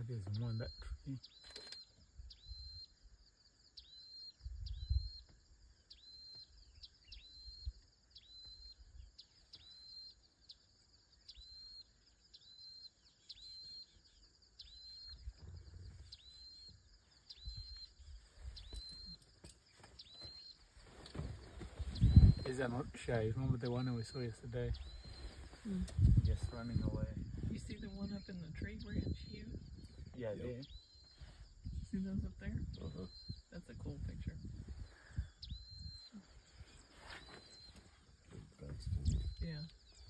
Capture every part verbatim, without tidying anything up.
there's more on that tree. These are not shy. Remember the one we saw yesterday? Mm. Just running away. You see the one up in the tree branch here? Yeah, Yep. there. See those up there? Uh-huh. That's a cool picture. Yeah.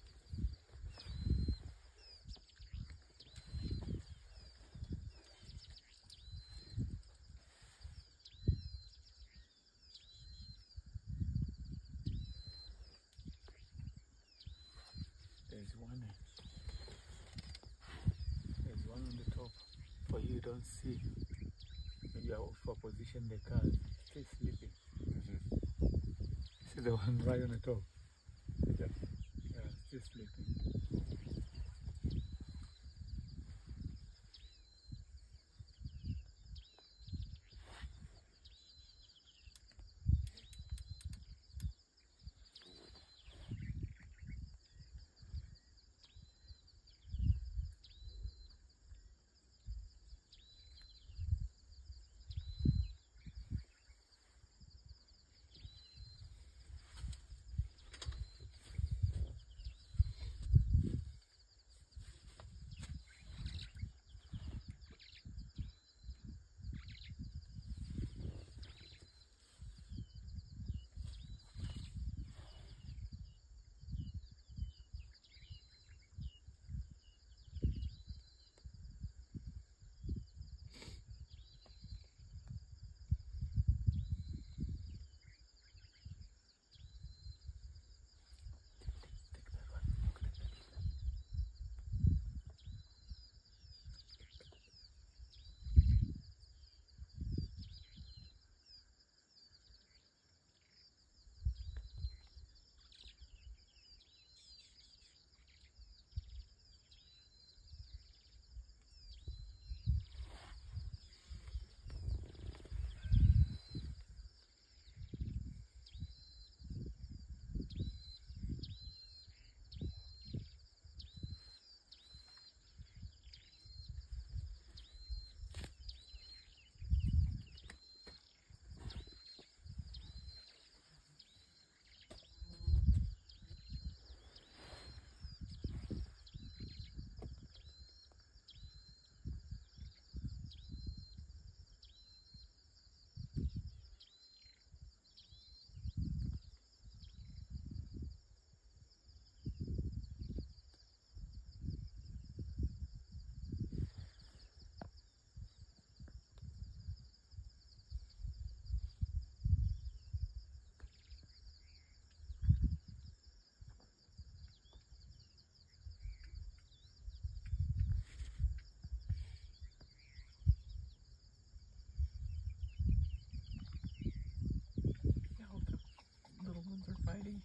There's one. There's one on the top. For you, you don't see. Maybe I'll for position the cars. Still sleeping. Mm-hmm. See the one right on the top? Yeah. Yeah, still sleeping. I hope the little ones are fighting.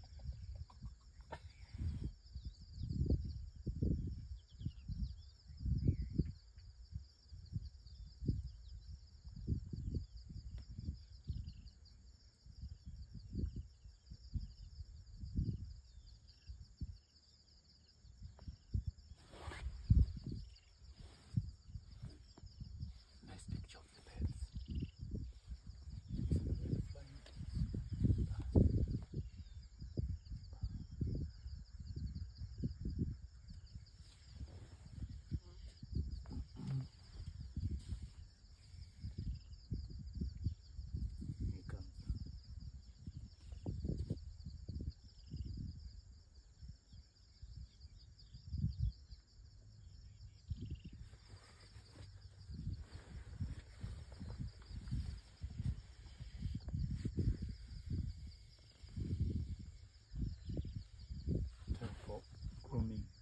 Nice picture of the birds. Flying. Here it comes. Time for grooming.